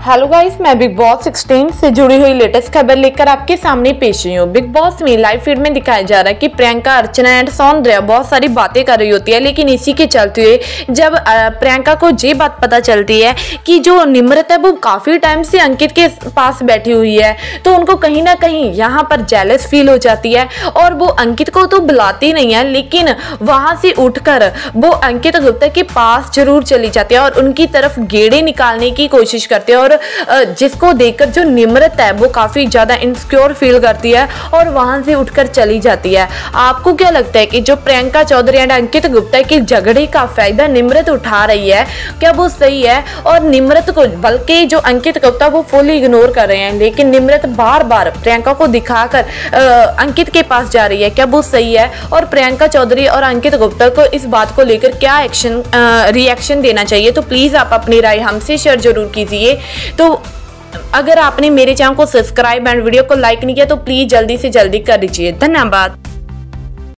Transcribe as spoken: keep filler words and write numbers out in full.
Hello guys, मैं Bigg Boss sixteen से जुड़ी हुई लेटेस्ट खबर लेकर आपके सामने पेश हुई हूँ। बिग बॉस में लाइव फीड में दिखाया जा रहा है कि प्रियंका, अर्चना एंड सौंदर्या बहुत सारी बातें कर रही होती है, लेकिन इसी के चलते हुए जब प्रियंका को ये बात पता चलती है कि जो निम्रत है वो काफ़ी टाइम से अंकित के पास बैठी हुई है, तो उनको कहीं ना कहीं यहाँ पर जेलस फील हो जाती है और वो अंकित को तो बुलाती नहीं है, लेकिन वहाँ से उठकर वो अंकित गुप्ता के पास जरूर चली जाती है और उनकी तरफ गेड़े निकालने की कोशिश करती है। और जिसको देखकर जो निम्रत है वो काफी ज्यादा इनसिक्योर फील करती है और वहां से उठकर चली जाती है। आपको क्या लगता है कि जो प्रियंका चौधरी एंड अंकित गुप्ता के झगड़े का फायदा निम्रत उठा रही है, क्या वो सही है? और निम्रत को, बल्कि जो अंकित गुप्ता वो फुली इग्नोर कर रहे हैं, लेकिन निम्रत बार बार प्रियंका को दिखाकर अंकित के पास जा रही है, क्या वो सही है? और प्रियंका चौधरी और अंकित गुप्ता को इस बात को लेकर क्या एक्शन रिएक्शन देना चाहिए? तो प्लीज आप अपनी राय हमसे शेयर जरूर कीजिए। तो अगर आपने मेरे चैनल को सब्सक्राइब एंड वीडियो को लाइक नहीं किया तो प्लीज जल्दी से जल्दी कर दीजिए। धन्यवाद।